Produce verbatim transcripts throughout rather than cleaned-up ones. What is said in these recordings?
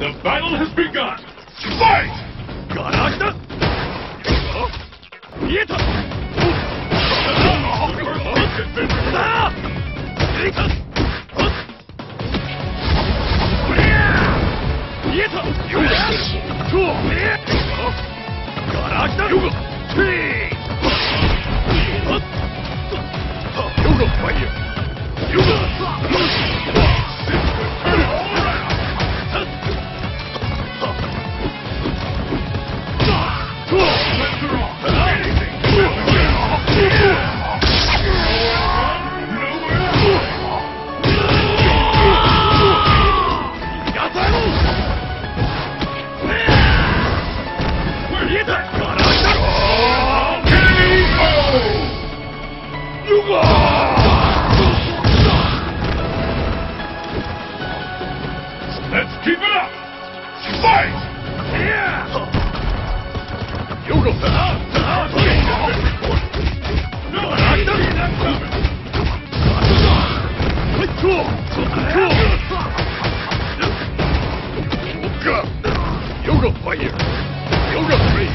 The battle has begun! Fight! Garagda! Yeta! Let's keep it up! Fight! Yogo! No, I see that coming! Yogo fire! Yogo three!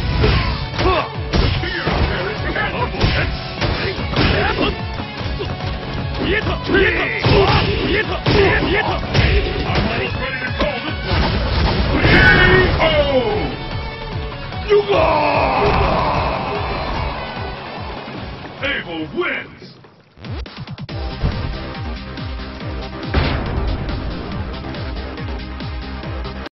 Yeta! Yeta! Yeta! I'm almost ready to call this one! K O! Abel wins!